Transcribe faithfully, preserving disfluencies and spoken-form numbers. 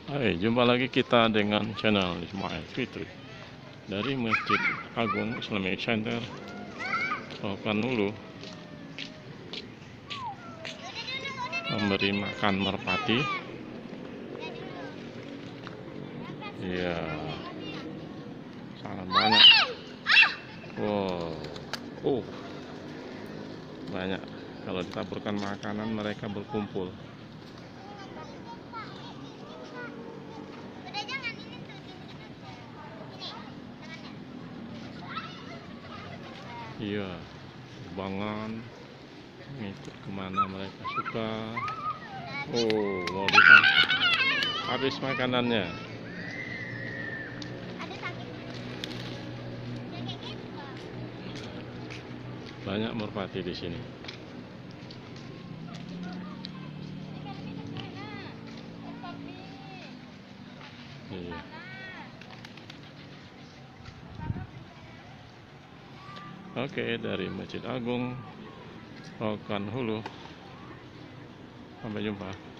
Hai, jumpa lagi kita dengan channel Ismail Fitri dari Masjid Agung Islamic Center Rokanhulu, memberi makan merpati. Ya, sangat banyak. Wow, uh, banyak. Kalau ditaburkan makanan, mereka berkumpul. Iya, bangun ngikut kemana mereka suka. Oh, mau ditangkap. Habis makanannya. Banyak merpati di sini. Iya. Oke, dari Masjid Agung Rokanhulu. Sampai jumpa.